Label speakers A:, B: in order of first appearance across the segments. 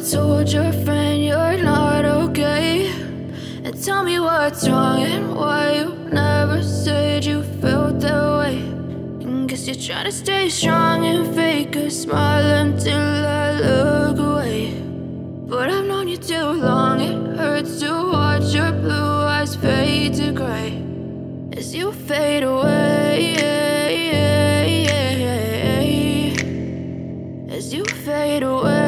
A: told your friend you're not okay? And tell me what's wrong and why you never said you felt that way. And guess you're trying to stay strong and fake a smile until I look away. But I've known you too long, it hurts to watch your blue eyes fade to gray as you fade away, as you fade away.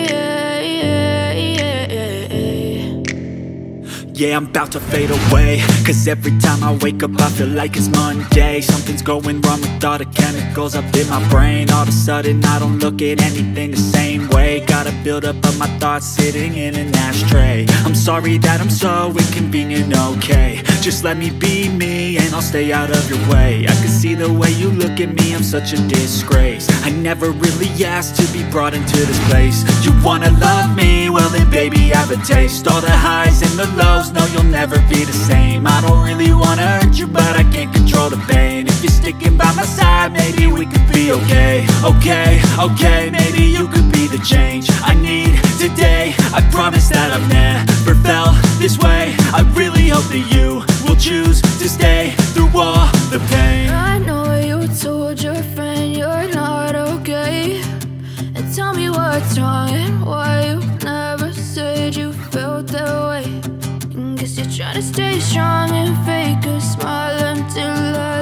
B: Yeah, I'm about to fade away, cause every time I wake up I feel like it's Monday. Something's going wrong with all the chemicals up in my brain. All of a sudden I don't look at anything the same way. Got a buildup of my thoughts sitting in an ashtray. I'm sorry that I'm so inconvenient, okay? Just let me be me and I'll stay out of your way. I can see the way you look at me, I'm such a disgrace. I never really asked to be brought into this place. You wanna love me? Well then baby, have a taste. All the highs and the lows, no, you'll never be the same. I don't really wanna hurt you, but I can't control the pain. If you're sticking by my side, maybe we could be okay. Okay, maybe you could be the change I need today. I promise that I've never felt this way. I really hope that you will choose to stay through all the pain.
A: I know you told your friend you're not okay. And tell me what's wrong and why you never said you felt that way. Guess you're trying to stay strong and fake a smile until I